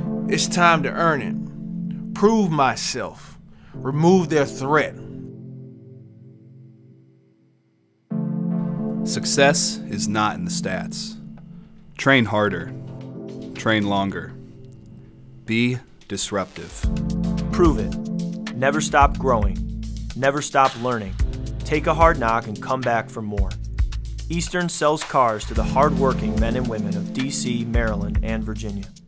It's time to earn it. Prove myself. Remove their threat. Success is not in the stats. Train harder. Train longer. Be disruptive. Prove it. Never stop growing. Never stop learning. Take a hard knock and come back for more. Easterns sells cars to the hard-working men and women of D.C., Maryland, and Virginia.